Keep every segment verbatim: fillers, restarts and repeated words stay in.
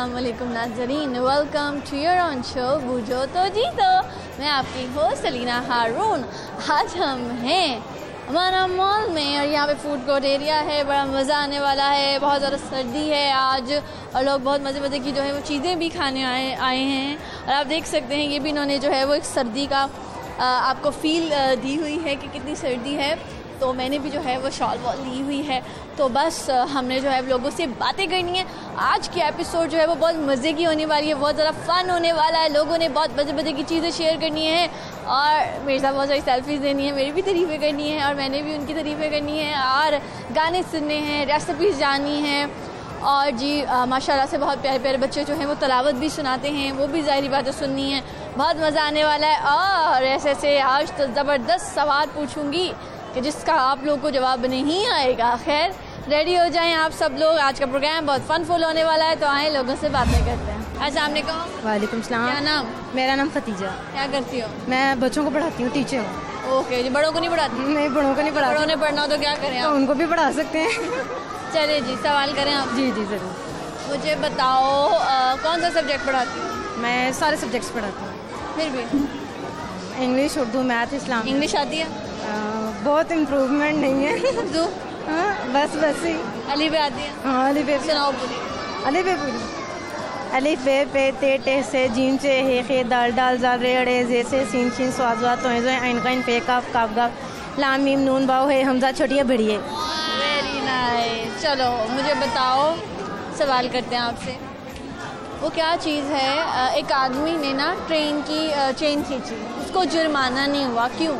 अस्सलाम वालेकुम नाज़रीन, welcome to your own show भूजो तो जीतो। मैं आपकी होस्ट अलीना हारून। आज हम हैं अमानहा मॉल में और यहाँ पे फूड कोर्ट एरिया है, बड़ा मज़ा आने वाला है। बहुत ज़्यादा सर्दी है आज और लोग बहुत मज़े मज़े की जो है वो चीज़ें भी खाने आए आए हैं। और आप देख सकते हैं ये भी इन्होंने जो है वो एक सर्दी का आ, आपको फ़ील दी हुई है कि कितनी सर्दी है। तो मैंने भी जो है वो शॉल वॉल ली हुई है। तो बस हमने जो है लोगों से बातें करनी है। आज की एपिसोड जो है वो बहुत मज़े की होने वाली है, बहुत ज़्यादा फ़न होने वाला है। लोगों ने बहुत मज़े मज़े की चीज़ें शेयर करनी है और मेरे साथ बहुत सारी सेल्फीज़ देनी है, मेरी भी तारीफ़ें करनी है और मैंने भी उनकी तारीफ़ें करनी है और गाने सुनने हैं, रेसिपीज़ जाननी हैं। और जी माशाल्लाह से बहुत प्यारे प्यारे बच्चे जो हैं वो तलावत भी सुनाते हैं, वो भी ज़ाहिरी बातें सुननी है। बहुत मज़ा आने वाला है और ऐसे ऐसे आज तो ज़बरदस्त सवाल पूछूँगी कि जिसका आप लोगों को जवाब नहीं आएगा। खैर रेडी हो जाएं आप सब लोग, आज का प्रोग्राम बहुत फन फुल होने वाला है। तो आए लोगों से बातें करते हैं। अस्सलाम वालेकुम। वालेकुम सलाम। क्या नाम? मेरा नाम खतीजा। क्या करती हो? मैं बच्चों को पढ़ाती हूँ, टीचर हूँ। ओके जी, बड़ों को नहीं पढ़ाती? नहीं, बड़ों को नहीं पढ़ाती। बड़ों ने पढ़ना हो तो क्या करें तो आप? उनको भी पढ़ा सकते हैं। चलिए जी, सवाल करें आप। जी जी ज़रूर। मुझे बताओ आ, कौन सा सब्जेक्ट पढ़ाती हो? मैं सारे सब्जेक्ट्स पढ़ाती हूँ। फिर भी इंग्लिश, उर्दू, मैथ, इस्लाम। इंग्लिश आती है? आ, बहुत इम्प्रूवमेंट नहीं है। उर्दू? हाँ, बस बस ही। अली पे आती है? हाँ, अली पे। सुनाओ पूरी। अली पे पूरी। अली बे पे ते टे से जीम से हे खे दाल डाल जाल रे अड़े जे से सीन शीन स्वाजवा तो जो आइन काइन पे काफ काफ गा लाम मीम नून बाव है हमजा छोटिया बढ़िए। Very nice. चलो मुझे बताओ, सवाल करते हैं आपसे। वो क्या चीज़ है, एक आदमी ने ना ट्रेन की चेन खींची, उसको जुर्माना नहीं हुआ, क्यों?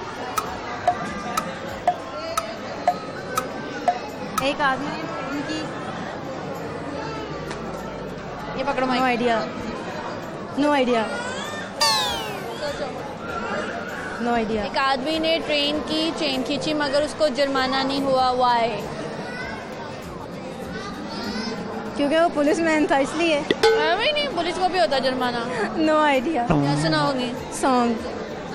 एक आदमी ने ट्रेन की, ये पकड़ो। नो आइडिया, नो आइडिया, सोचो। No idea. एक आदमी ने ट्रेन की चेन खींची मगर उसको जुर्माना नहीं हुआ, वाई? क्योंकि वो पुलिस मैन था इसलिए। नहीं नहीं, पुलिस को भी होता जुर्माना। No idea. क्या सुनाओगी? सॉन्ग।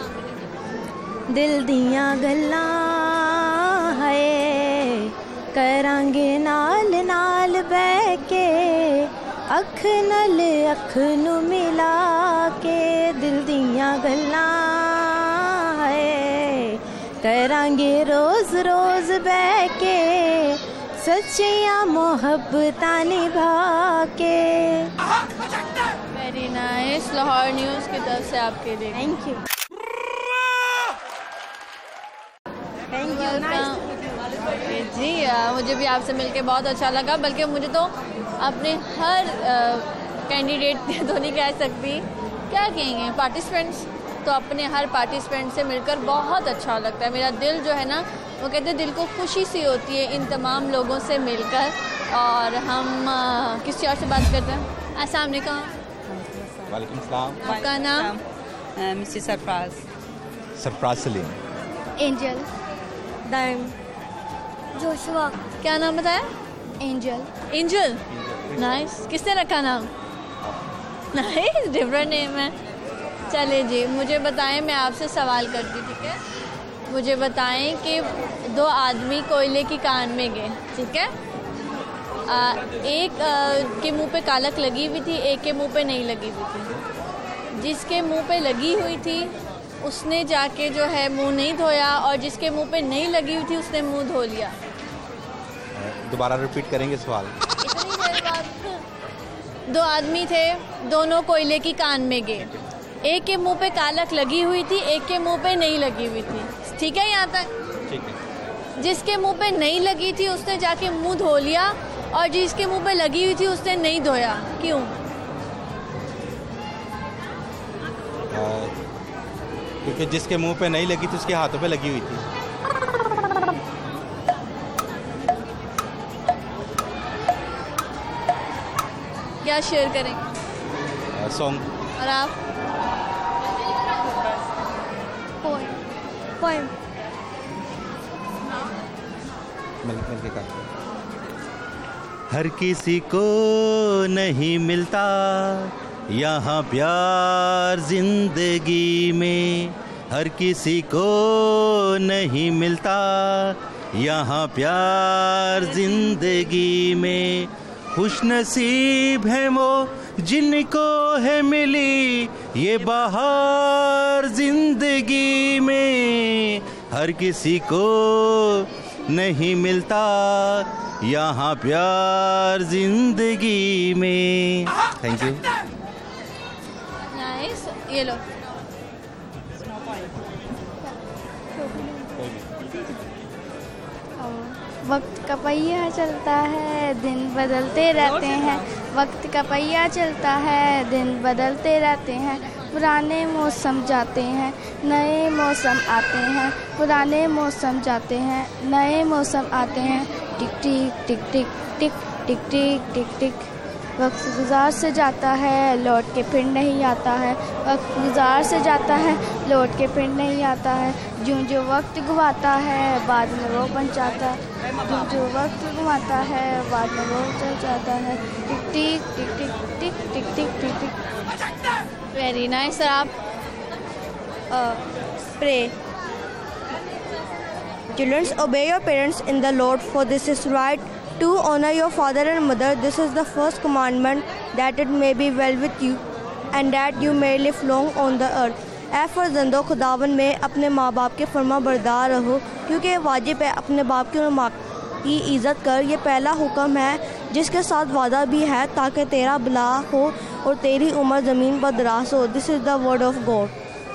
दिल दियां गल्लां है करांगे नाल नाल बह के अख नल अख नू मिला के। दिल दियां गल्लां है करांगे रोज रोज बह के सच्चियां मोहब्बतां निभा के। Very nice. लाहौर न्यूज़ की तरफ से आपके लिए thank you. Thank you ji. आ, मुझे भी आपसे मिलके बहुत अच्छा लगा, बल्कि मुझे तो अपने हर कैंडिडेट तो नहीं कह सकती, क्या कहेंगे, पार्टिसिपेंट्स, तो अपने हर पार्टिसिपेंट से मिलकर बहुत अच्छा लगता है। मेरा दिल जो है ना, वो कहते हैं दिल को खुशी सी होती है इन तमाम लोगों से मिलकर। और हम आ, किसी और से बात करते हैं। अस्सलाम वालेकुम। वालेकुम सलाम। आपका नाम? Mrs Sarfaraz. Sarfaraz Saleem. Angel. Daim. Joshua. क्या नाम बताया? एंजल। एंजल। नाइस। किसने रखा नाम? नाइस, डिफरेंट नेम है। चलिए जी, मुझे बताएं, मैं आपसे सवाल करती, ठीक है? मुझे बताएं कि दो आदमी कोयले की कान में गए, ठीक है? आ, एक आ, के मुंह पे कालक लगी हुई थी, एक के मुंह पे नहीं लगी हुई थी। जिसके मुंह पे लगी हुई थी उसने जाके जो है मुंह नहीं धोया और जिसके मुंह पे नहीं लगी हुई थी उसने मुंह धो लिया। दोबारा रिपीट करेंगे सवाल? इतनी देर बाद दो आदमी थे, दोनों कोयले की कान में गए। एक के मुंह पे कालक लगी हुई थी, एक के मुंह पे नहीं लगी हुई थी, ठीक है यहाँ तक? ठीक है। जिसके मुंह पे नहीं लगी थी उसने जाके मुंह धो लिया और जिसके मुंह पे लगी हुई थी उसने नहीं धोया, क्यों? क्योंकि जिसके मुंह पे नहीं लगी थी उसके हाथों पे लगी हुई थी। क्या शेयर करेंगे? सॉन्ग। और आप? पोएम। पोएम। मिल मिल के करते। हर किसी को नहीं मिलता यहाँ प्यार जिंदगी में, हर किसी को नहीं मिलता यहाँ प्यार जिंदगी में। खुशनसीब है वो जिनको है मिली ये बहार जिंदगी में, हर किसी को नहीं मिलता यहाँ प्यार जिंदगी में। Thank you. नाइस, ये लो। वक्त का पहिया चलता है दिन बदलते रहते हैं, वक्त का पहिया चलता है दिन बदलते रहते हैं, पुराने मौसम जाते हैं नए मौसम आते हैं, पुराने मौसम जाते हैं नए मौसम आते हैं, टिक tick tick tick tick tick tick tick टिक। वक्त गुजार से जाता है लौट के फिर नहीं आता है, वक्त गुजार से जाता है लौट के फिर नहीं आता है, जो जो वक्त गुवाता है बाद में वो पहुंचाता है, जो जो वक्त गुवाता है बाद में वो चल जाता है, tick tick tick tick tick tick tick tick tick. Very nice. Sir आप? Pray. Children, obey your parents in the Lord, for this is right. To honor your father and mother, this is the first commandment, that it may be well with you and that you may live long on the earth. ऐ फर्जंदो खुदावन में अपने माँ बाप के फर्मा बरदार रहो, क्योंकि वाजिब है अपने बाप की और माँ की इज़्ज़त कर। ये पहला हुक्म है जिसके साथ वादा भी है, ताकि तेरा भला हो और तेरी उम्र ज़मीन पर दराज हो। This is the word of God.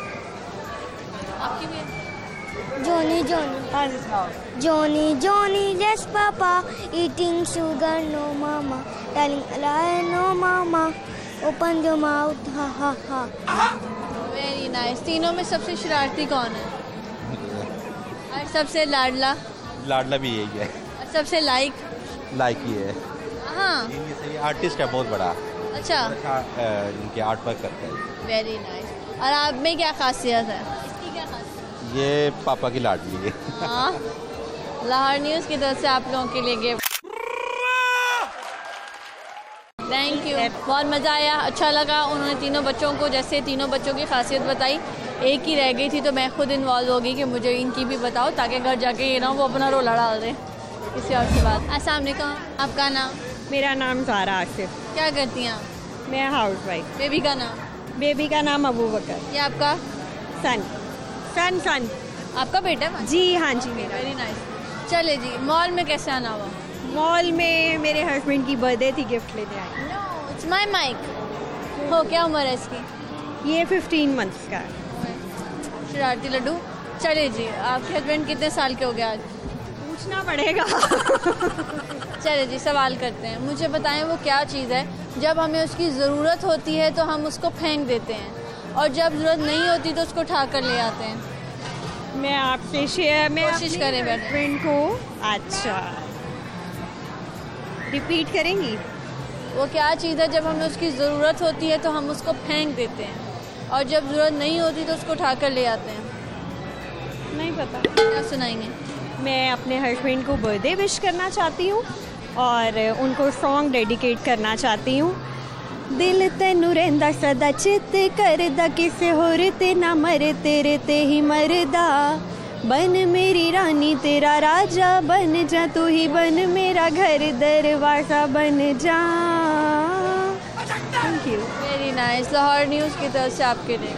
Johnny, Johnny, Johnny, Johnny, yes, Papa, eating sugar, no, Mama, telling a lie, no, Mama, open your mouth, ha, ha, ha. Very nice. तीनों में सबसे शरारती कौन है? और सबसे लाडला? लाडला भी यही है। और सबसे लाइक? लाइक ही है। हाँ, ये आर्टिस्ट है बहुत बड़ा। अच्छा, इनके आर्ट वर्क करता है। Very nice. और आप में क्या खासियत है? इसकी क्या खासियत? ये पापा की लाडली है। हाँ, लाहौर न्यूज़ की तरफ से आप लोगों के लिए गिफ्ट। थैंक यू, बहुत मज़ा आया, अच्छा लगा। उन्होंने तीनों बच्चों को, जैसे तीनों बच्चों की खासियत बताई, एक ही रह गई थी तो मैं खुद इन्वॉल्व हो गई कि मुझे इनकी भी बताओ, ताकि घर जाके ये ना वो अपना रोला डाल दें किसी और से बात। अस्सलाम वालेकुम, आपका नाम? मेरा नाम ज़ारा आसिफ। क्या करती हैं आप? मैं हाउस वाइफ। बेबी का नाम? बेबी का नाम अबू बकर। ये आपका? सन सन सन आपका बेटा है? जी हाँ जी मेरा। Very nice. चले जी, मॉल में कैसे आना हुआ? मॉल में मेरे हस्बैंड की बर्थडे थी, गिफ्ट लेने आई। No, it's my mic. हो, क्या उम्र है इसकी? ये फिफ्टीन मंथ्स का है। शरारती लड्डू। चले जी, आपके हस्बैंड कितने साल के हो गए आज? पूछना पड़ेगा। चले जी, सवाल करते हैं। मुझे बताएं वो क्या चीज़ है जब हमें उसकी ज़रूरत होती है तो हम उसको फेंक देते हैं, और जब ज़रूरत नहीं होती तो उसको उठा कर ले आते हैं? मैं आपसे शेयर मैं कोशिश करें हस्बैंड को। अच्छा, रिपीट करेंगी? वो क्या चीज़ है जब हमें उसकी ज़रूरत होती है तो हम उसको फेंक देते हैं, और जब ज़रूरत नहीं होती तो उसको उठा कर ले आते हैं? नहीं पता। क्या सुनाएंगे? मैं अपने हस्बैंड को बर्थडे विश करना चाहती हूँ और उनको सॉन्ग डेडिकेट करना चाहती हूँ। दिल तैनू रहिंदा सदा चित करदा, किसे होर ते ना मरे तेरे ते ही मरदा, बन मेरी रानी तेरा राजा बन जा, तू ही बन मेरा घर दरवाजा बन जा। Thank you. Very nice. Lahore news की तरफ से आपके लिए।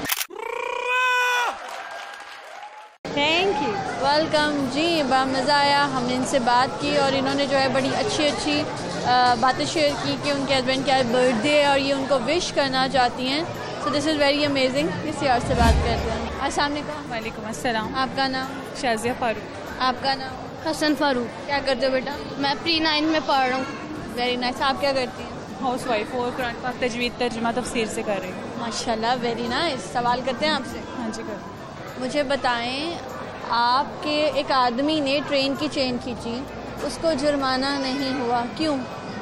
Thank you. वेलकम जी, बड़ा मज़ा आया। हमने इनसे बात की और इन्होंने जो है बड़ी अच्छी अच्छी बातें शेयर की कि उनके हस्बैंड का बर्थडे है और ये उनको विश करना चाहती हैं। So this is very amazing. किसी और से बात करते हैं। अस्सलाम वालेकुम। वालेकुम अस्सलाम। आपका नाम? शाजिया फारूक। आपका नाम? हसन फारूक। क्या करते हो बेटा? मैं प्री नाइन में पढ़ रहा हूँ। Very nice. आप क्या करती हैं? हाउस वाइफ और कुरान पाक तजवीद तर्जुमा तफसीर से कर रही हूँ। माशाल्लाह, वेरी नाइस। सवाल करते हैं आपसे? हाँ जी कर। मुझे बताएं, आपके एक आदमी ने ट्रेन की चेन खींची, उसको जुर्माना नहीं हुआ, क्यों?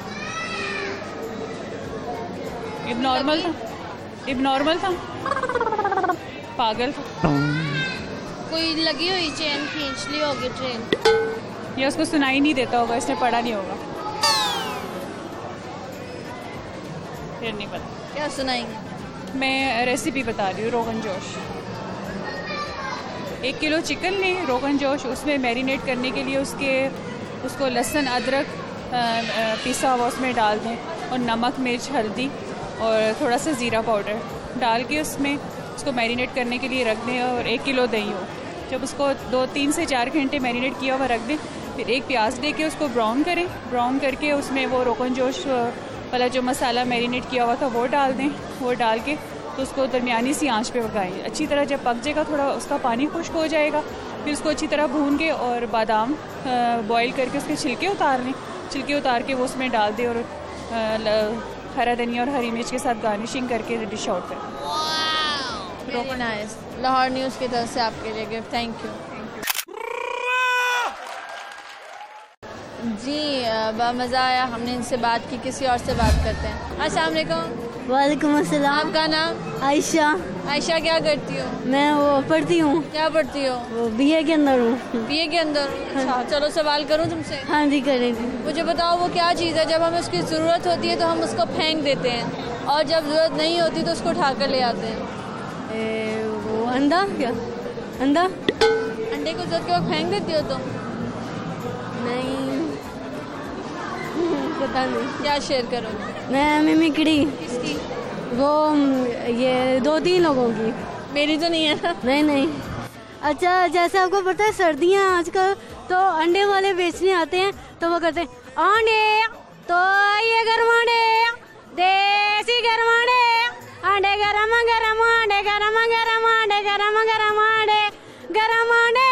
इब नॉर्मल था। इब नॉर्मल था पागल था। कोई लगी हुई चेन खींच ली होगी ट्रेन। ये उसको सुनाई नहीं देता होगा, इसने पढ़ा नहीं होगा, फिर नहीं पता। क्या सुनाएंगे? मैं रेसिपी बता रही हूँ। रोगन जोश, एक किलो चिकन लें, रोगन जोश उसमें मैरिनेट करने के लिए उसके उसको लहसुन अदरक पिसा हुआ उसमें डाल दें और नमक, मिर्च, हल्दी और थोड़ा सा ज़ीरा पाउडर डाल के उसमें उसको मैरिनेट करने के लिए रख दें। और एक किलो दही हो, जब उसको दो तीन से चार घंटे मैरिनेट किया हुआ रख दें, फिर एक प्याज दे के उसको ब्राउन करें। ब्राउन करके उसमें वो रोगन जोश वाला जो मसाला मैरिनेट किया हुआ था वो डाल दें। वो डाल के तो उसको दरमियानी सी आंच पे पकाएं अच्छी तरह। जब पक जाएगा, थोड़ा उसका पानी खुश्क हो जाएगा, फिर उसको अच्छी तरह भून के और बादाम बॉईल करके उसके छिलके उतार लें। छिलके उतार के वो उसमें डाल दें और हरा धनिया और हरी मिर्च के साथ गार्निशिंग करके डिश आउट करें। Very nice. लाहौर न्यूज़ की तरफ से आपके लिए गिफ्ट। Thank you. जी बहुत मज़ा आया, हमने इनसे बात की। किसी और से बात करते हैं। अस्सलाम वालेकुम। वालेकुम अस्सलाम। आपका नाम? आयशा। आयशा, क्या करती हो? मैं वो पढ़ती हूँ। क्या पढ़ती हो? वो बीए के अंदर हूँ। बीए के अंदर? अच्छा, चलो सवाल करूँ तुमसे? हाँ जी करेंगे। मुझे बताओ वो क्या चीज़ है जब हमें उसकी ज़रूरत होती है तो हम उसको फेंक देते हैं, और जब ज़रूरत नहीं होती तो उसको उठा कर ले आते हैं? ए, वो अंडा। क्या अंडा? अंडे को जरूरत के वक्त फेंक देती हो तुम? नहीं पता नहीं। क्या शेयर करोगे? मैं मिमिक्री। किसकी? वो ये दो तीन लोगों की। मेरी तो नहीं है ना? नहीं नहीं। अच्छा, जैसे आपको पता है सर्दियाँ आजकल, तो अंडे वाले बेचने आते हैं, तो वो करते हैं अंडे तो ये गर्म अंडे, देसी गर्म अंडे, अंडे गरम गरम अंडे, गरम गरम अंडे, गरम गरम अंडे, गरम अंडे।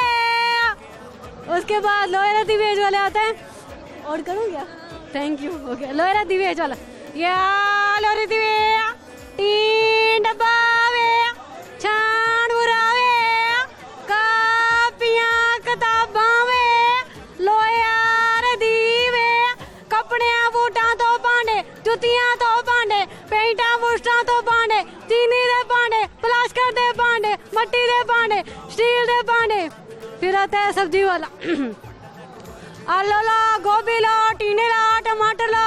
उसके बाद लोहरा दिवेज वाले आते हैं। और करूँ क्या? Thank you. ओके, लोहरा दिवेज वाला या लोहरा दिवे तीन डब्बा वे छान बुरावे कापियां किताबां वे लोयार दीवे कपड़े बूटा तो भांडे जुतियां तो भांडे पेंटा बुशटा तो भांडे चीनी दे भांडे प्लास्टिक दे भांडे मट्टी दे भांडे स्टील दे भांडे। फिर आता है सब्जी वाला आलू लो, गोभी लो, टींडे लो, टमाटर लो,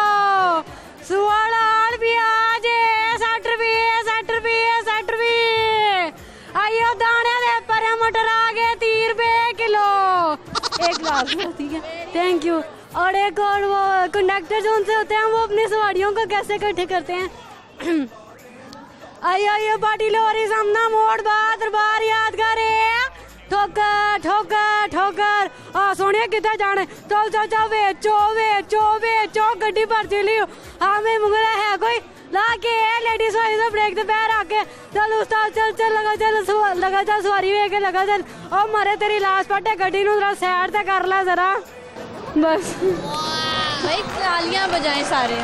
सुवाड़ा प्याज सठ रुपये सठ रुपये सठ रुपये। आइयो दाने दे पर मटर आ गए तीस रुपये किलो। एक लाख। ठीक है, थैंक यू। और एक और वो कंडक्टर जो उनसे होते हैं, वो अपनी सवारियों को कैसे इकट्ठे करते हैं? आइयो आइयो पार्टी लोरी सामना मोड़ बात बार याद करे ठोकर ठोकर ठोकर। हाँ सोनिया कितना जाने? चल चल चल बेचो बेचो बेचो गड्डी भर चली। हाँ मैं मुंगला है कोई ला के लेडीज वाली से ब्रेक दे पैर आके चल उस्ताद चल चल लगा चल लगा चल सवारी वे के लगा चल। और मारे तेरी लाश पटे गड्डी नू जरा साइड ते कर ला जरा बस। भाई तालियां बजाएं सारे।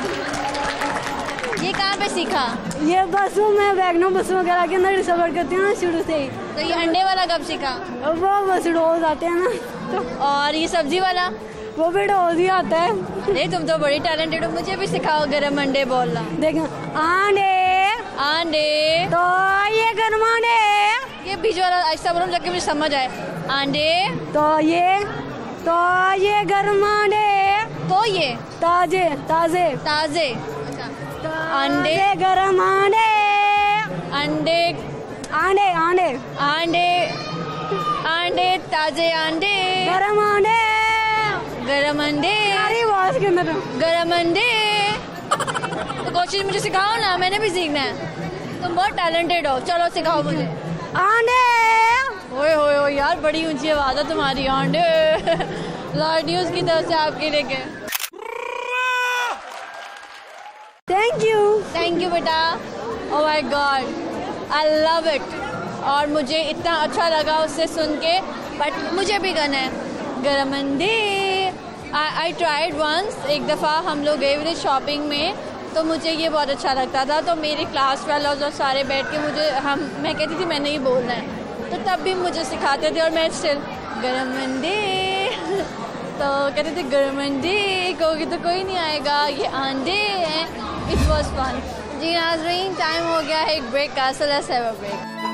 ये कहाँ पे सीखा? ये बस मैं वैगनो बस वगैरह के अंदर सफर करती हूँ ना शुरू से ही। तो ये अंडे वाला कब सीखा? वो बस रोज आते हैं ना तो। और ये सब्जी वाला? वो भी रोज ही आता है। नहीं तुम तो बड़ी टैलेंटेड हो, मुझे भी सिखाओ गरम अंडे बोलना। देखो अंडे अंडे तो ये गरम अंडे। ये बीच वाला ऐसा बोलो ताकि मुझे समझ आए। अंडे तो ये तो ये गरम अंडे तो ये ताजे ताजे ताजे। अंडे गरम अंडे अंडे अंडे अंडे अंडे अंडे ताजे अंडे गरम अंडे गरम अंडे। अरे आवाज के अंदर गरम अंडे। तो कोशिश मुझे सिखाओ ना, मैंने भी सीखना है। तुम बहुत टैलेंटेड हो, चलो सिखाओ मुझे। अंडे। ओए होए होए यार, बड़ी ऊंची आवाज है तुम्हारी। अंडे। लाहौर न्यूज़ की तरफ से आपके लिए थैंक यू थैंक यू बेटा। Oh my God I love it. और मुझे इतना अच्छा लगा उससे सुन के, बट मुझे भी गाना है गरम अंडे। आई ट्राइड वंस, एक दफ़ा हम लोग गए हुए शॉपिंग में, तो मुझे ये बहुत अच्छा लगता था। तो मेरी क्लास फेलोज और सारे बैठ के मुझे हम मैं कहती थी मैंने ही बोलना है, तो तब भी मुझे सिखाते थे और मैं स्टिल गरम अंडे तो कहते थे गरम अंडे कहोगे तो कोई नहीं आएगा, ये अंडे हैं। It was fun. जी नाज़रीन, टाइम हो गया है एक ब्रेक का, so let's have a break.